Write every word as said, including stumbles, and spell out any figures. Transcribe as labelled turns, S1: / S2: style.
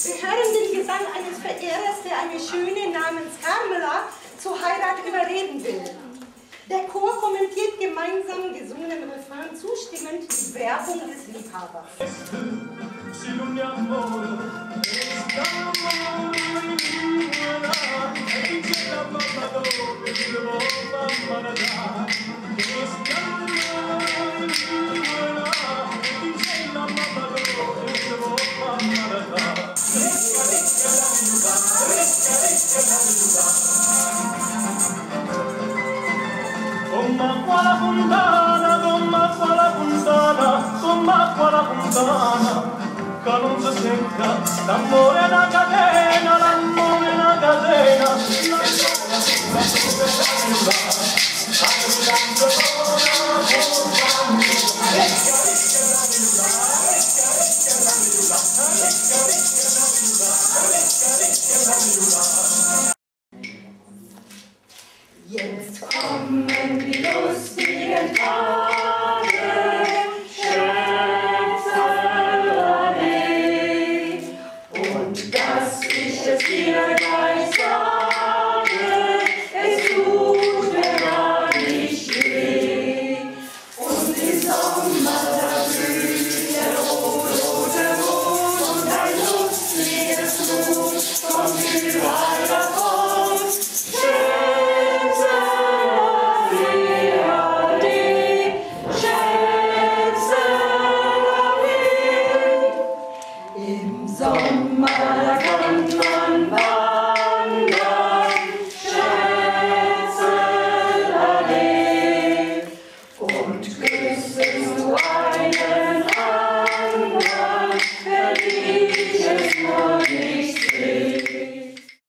S1: Wir hören den Gesang eines Verehrers, der eine Schöne namens Carmela zur Heirat überreden will. Der Chor kommentiert gemeinsam gesungenen Refrain zustimmend die Werbung des Liebhabers.
S2: Gomma qua la puntana, gomma qua la puntana, gomma qua la puntana, che non si secca, l'amore è una catena, l'amore è una catena,
S1: Jetzt kommen die lustigen Tage, Schätzerei, und dass ich es dir gleich sage, es tut mir gar nicht weh. Und im Sommer da blüht der rote Mond und ein lustiges Blut kommt überall davon. Sommer kann man wandern.